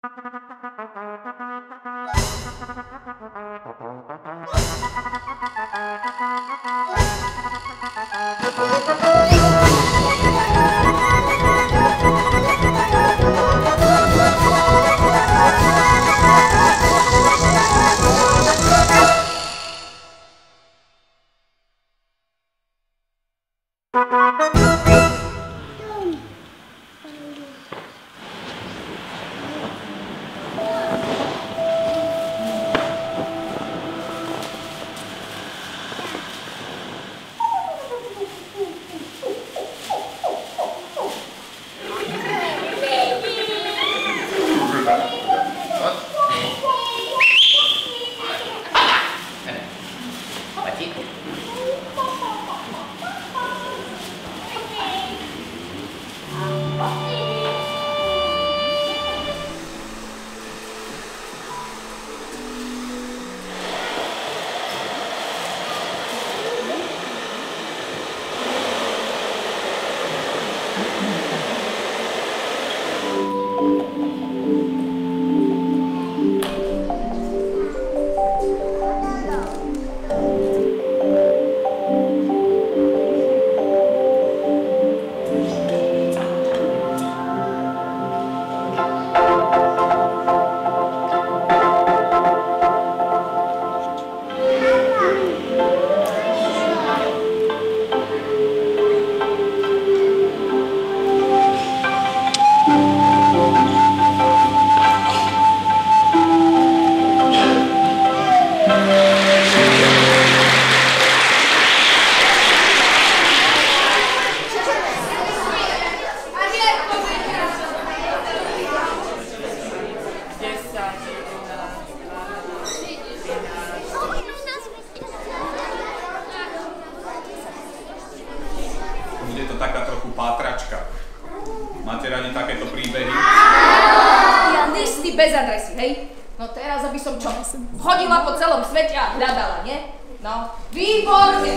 Bez adresy, hej? No teraz, aby som čo? Chodila po celom svete a hľadala, nie? No, výborne!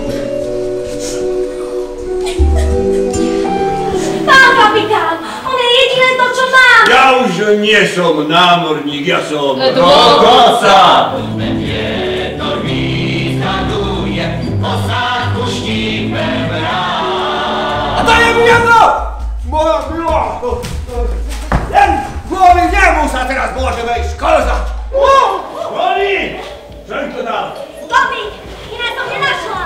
Pán kapitán, on je jediné to, čo mám! Ja už nie som námorník, ja som dôchodca! Vietor vyskakuje, posádku štípem rád. A to je jedno! Moja milá! Kvôli nemu sa teraz môžeme ísť sklzať! Kvôli! Čo im to dal? Doby! Iné som nenašla!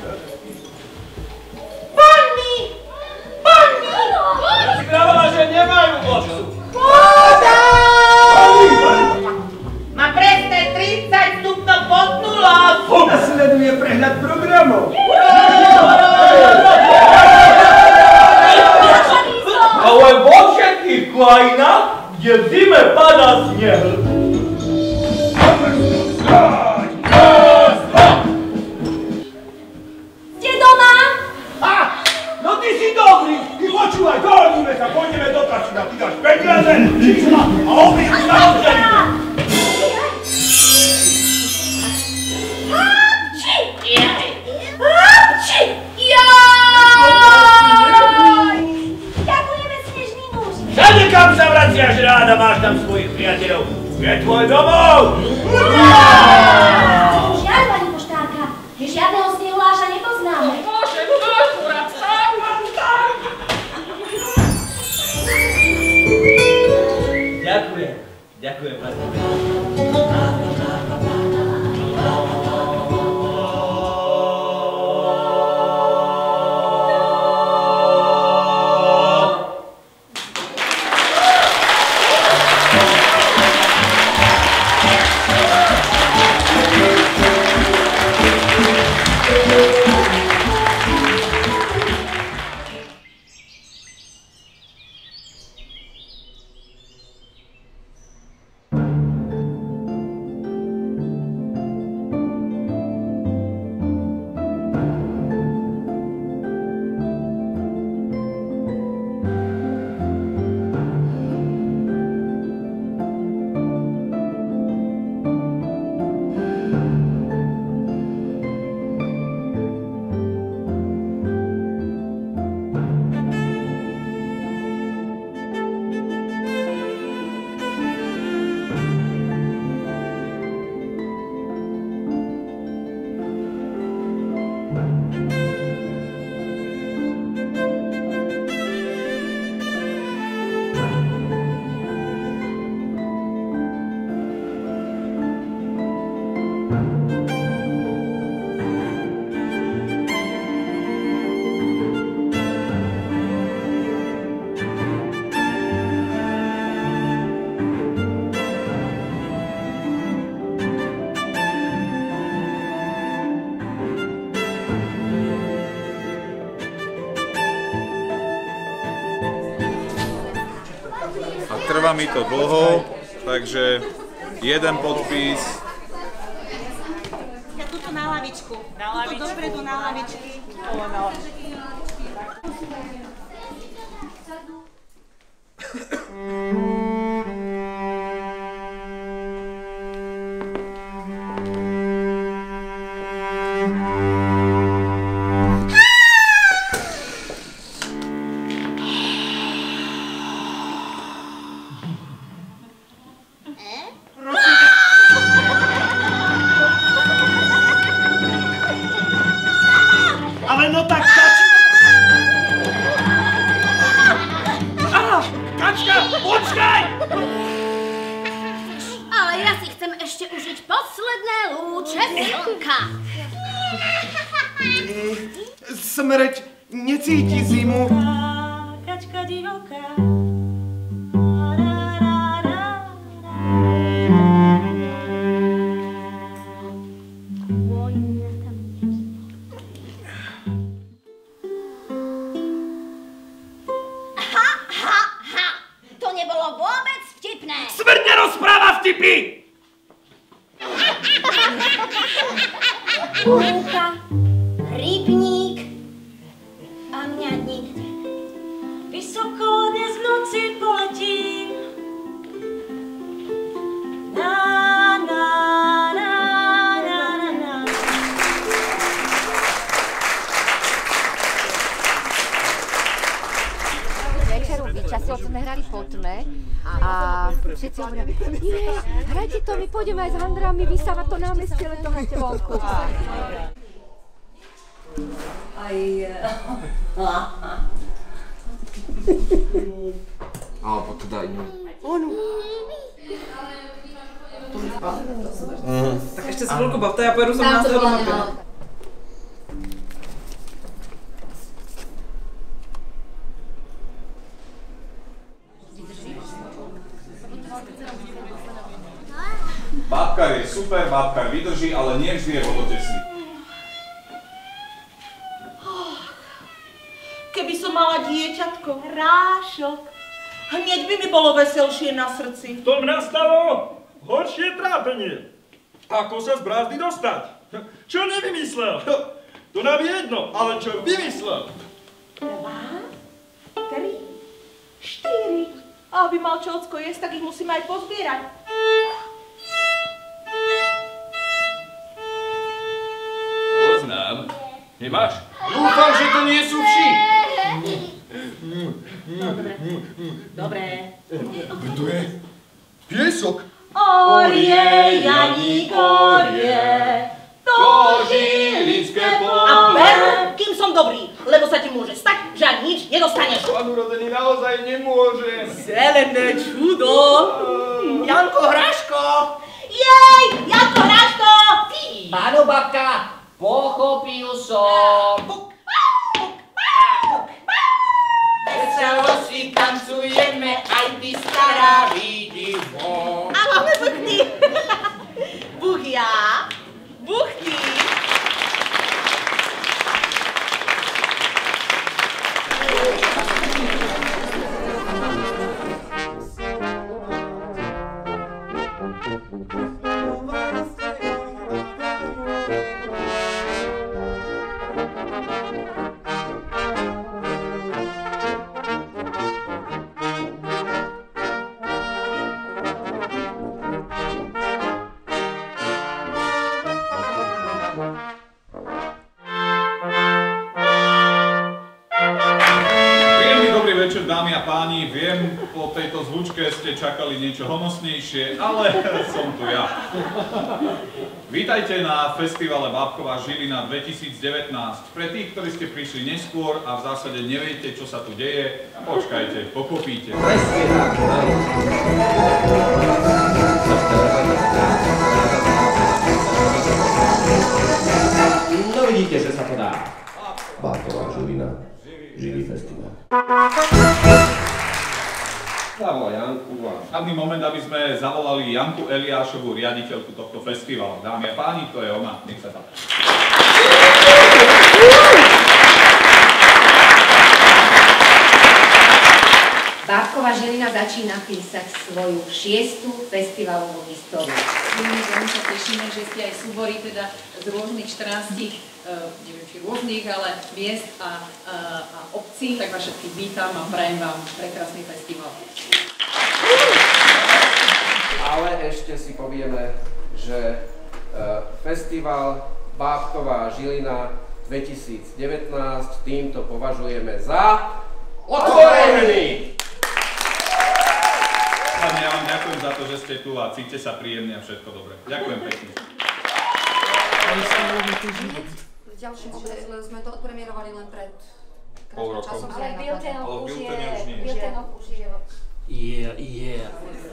Bonny! Bonny! Ja si vravala, že nemajú vodu! Voda! Má presne 30 stupňov pod nulou! Nasleduje prehľad programov! Ale vo všetkých krajinách, kde v zime padá sneh. Ste doma? No ty si dobrý! Ty počúvaj, dohodníme sa, pôjdeme do kasína, ty dáš peniaze, čísla a obídu na odženku. Hapči! Hapči! Ďakujeme, snežný muž! Všade kam sa vraciaš ráda, máš tam svojich priateľov. Je tvoj domov! Žiaľ, pani poštárka, že žiadneho snehuláša nepoznáme. Ďakujem. Ďakujem, pani. Trvá mi to dlho, takže jeden podpis. Ja tuto na lavičku. Tuto dopredu na lavičky. Ale no tak kačka! Kačka, počkaj! Ale ja si chcem ešte užiť posledné lúče slnka. Smrť necíti zimu. Kačka divoká. To nebolo vôbec vtipné. Smrť nerozpráva vtipy! Lúka, rybník a mňa nikde. Vysoko dnes v noci poletím. Na, na, na, na, na, na. Večeru vyčasilo sme hrali po tme a všetci hovoria, hrajte to, my pôjdeme aj s handrami vysávať to námestie, ale to hrajte vonku. Alebo teda inú. Tak ešte sa chvíľku bavte, ja pojedu som na do mapy. Babkar je super, babkar vydrží, ale nie vždy je vodotesný. Keby som mala dieťatko, hrášok, hneď by mi bolo veselšie na srdci. V tom nastalo horšie trápenie. Ako sa z brázdy dostať? Čo nevymyslel? To nám je jedno, ale čo vymyslel? 2, 3, 4. A aby mal čocko jesť, tak ich musíme aj pozbierať. Poznám. Nemáš? Dúfam, že to nie sú vši. Dobre. To je piesok. Orie, Janík, orie, to žilinské pole. A ver, kým som dobrý, lebo sa ti môže stať, že ani nič nedostaneš. Pán urodený, naozaj nemôžem. Zelené čudo. Janko Hraško. Jej, Janko Hraško. Áno, babka, pochopil som. Veselo si tancujeme, aj ty stará vidivo. A máme buchty. Buchia, buchty. Dámy a páni, viem, po tejto zvučke ste čakali niečo honosnejšie, ale som tu ja. Vítajte na festivale Bábková Žilina 2019. Pre tých, ktorí ste prišli neskôr a v zásade neviete, čo sa tu deje, počkajte, pochopíte. No vidíte, že sa to dá. Bábková Žilina, živý festival. Zavolaj Janku a hlavný moment, aby sme zavolali Janku Eliášovú, riaditeľku tohto festivalu. Dámy a páni, to je ona. Nech sa páči. Bábková Žilina začína písať svoju 6. festivalovú históriu. My sa tešíme, že ste aj súbory teda z rôznych 14, neviem či rôznych, ale miest a obcí, tak vás všetkých vítam a prajem vám prekrásny festival. Ale ešte si povieme, že festival Bábková Žilina 2019 týmto považujeme za otvorený! Ja vám ďakujem za to, že ste tu a cíťte sa príjemne a všetko dobre. Ďakujem pekne. V ďalšom obraze sme to odpremierovali len pred pol rokom. časom. Ale Biltenov už je. Biltenov už je. Yeah.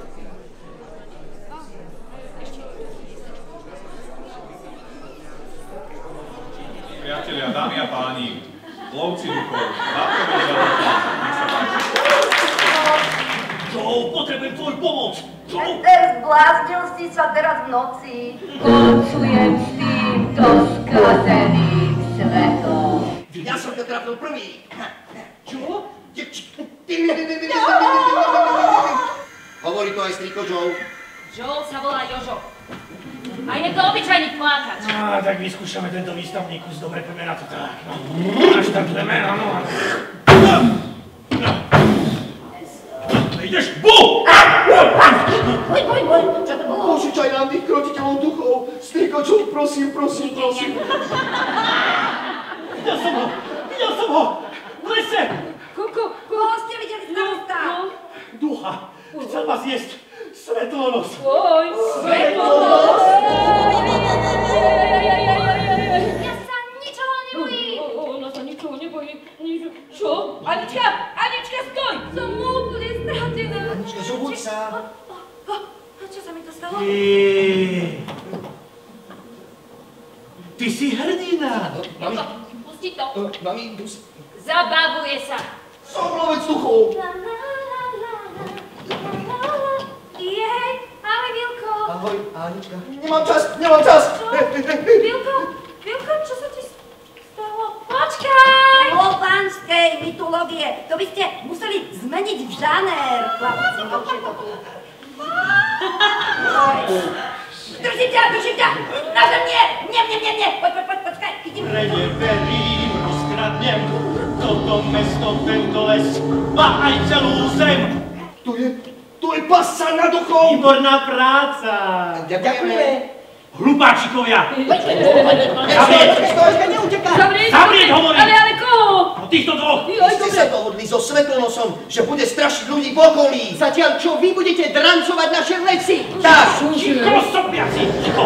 Priatelia, dámy a páni, lovci duchov, Bábkové Žilina, nech sa páči. Joe, potrebujem tvoju pomoc! Joe! Peter, zbláznil si sa teraz v noci. Koncujem s týmto skazeným svetom. Ja som ťa trafil prvý! Čo? Hovorí to aj striko Joe. Joe sa volá Jožo. A je to obyčajný plákač. Tak vyskúšame tento výstavný kus, dobre, poďme na to tak. Naštartujeme, áno. Ideš, bu! Boj, čo to bolo? Požičaj nám tých krotiteľov duchov. Striko Joe, prosím. Videl som ho! V lese! Koho ste videli starosta? Ducha! Chcel vás jesť! Svetlonos! Svetlonos! Ja sa ničoho nebojím! Ona sa ničoho nebojí. Čo? Anička, stoj! Som úplne stratená. Anička, zobuď sa! Čo sa mi to stalo? Ty si hrdina! Pusti to. Mami, Zabavuje sa. Som lovec duchov! Jej, ahoj Vilko. Ahoj, Anička. Nemám čas! Vilko, čo sa ti stalo? Počkaj! O pánskej mytológie, to by ste museli zmeniť v žáner. Chlapci, už je to tu. Držím ťa! Na zem nie! Počkaj, idem. Preneverím, rozkradnem toto mesto, tento les, ba aj celú zem. To je pasca na duchov! Výborná práca! Ďakujeme! Hlupáčikovia! Zavrieť, hovorím! Ale koho? O týchto dvoch! Vy ste sa dohodli so Svetlonosom, že bude strašiť ľudí v okolí. Zatiaľ čo vy budete drancovať naše veci. Tak! Ticho, sopliaci! Ticho!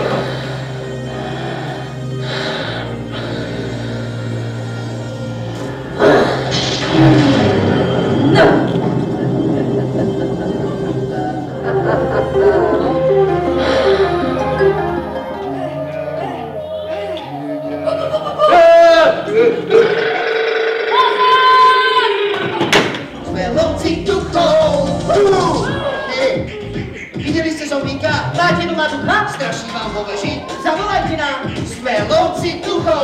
Sme lovci duchov! Videli ste zombíka? Máte doma ducha? Straší vám vo veži? Zavolajte nám! Sme lovci duchov!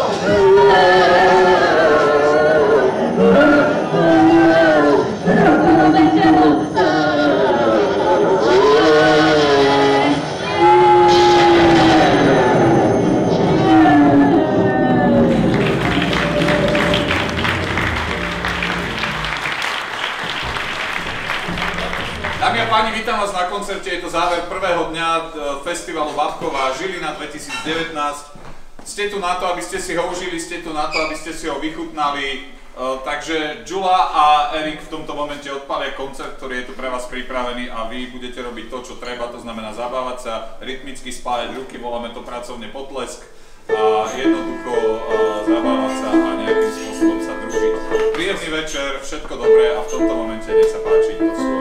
Dámy a páni, vítam vás na koncerte, je to záver prvého dňa festivalu Bábková Žilina 2019. Ste tu na to, aby ste si ho užili, ste tu na to, aby ste si ho vychutnali. Takže Jula a Erik v tomto momente odpalia koncert, ktorý je tu pre vás pripravený a vy budete robiť to, čo treba, to znamená zabávať sa, rytmicky spájať ruky, voláme to pracovne potlesk a jednoducho zabávať sa a nejakým spôsobom sa družiť. Príjemný večer, všetko dobré a v tomto momente nech sa páči to svoj.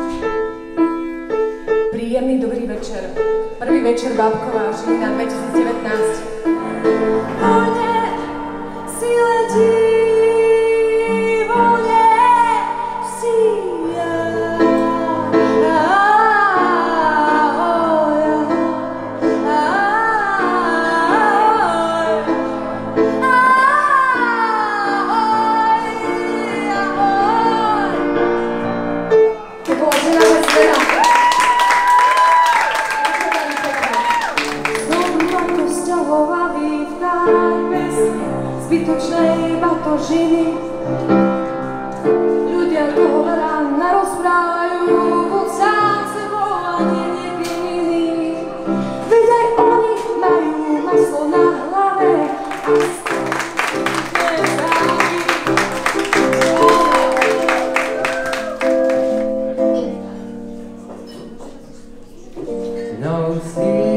Príjemný dobrý večer. Prvý večer Bábková Žilina 2019. Voľne si letí, voľne si ja. no sleep.